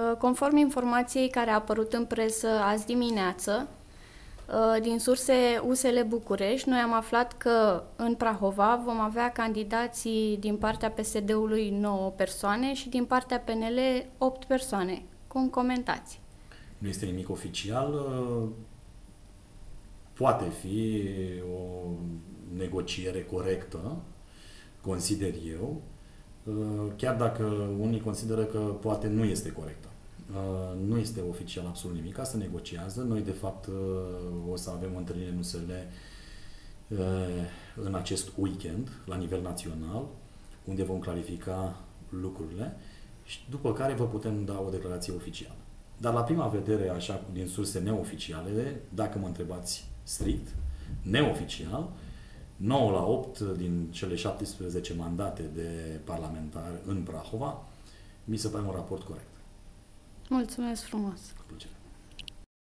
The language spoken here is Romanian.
Conform informației care a apărut în presă azi dimineață, din surse USL București, noi am aflat că în Prahova vom avea candidații din partea PSD-ului 9 persoane și din partea PNL 8 persoane. Cum comentați? Nu este nimic oficial. Poate fi o negociere corectă, consider eu, chiar dacă unii consideră că poate nu este corectă. Nu este oficial absolut nimic, se negociază. Noi, de fapt, o să avem o întâlnire în USL în acest weekend, la nivel național, unde vom clarifica lucrurile și după care vă putem da o declarație oficială. Dar la prima vedere, așa, din surse neoficiale, dacă mă întrebați strict, neoficial, 9 la 8 din cele 17 mandate de parlamentar în Prahova, mi se pare un raport corect. Mulțumesc frumos! Cu plăcere.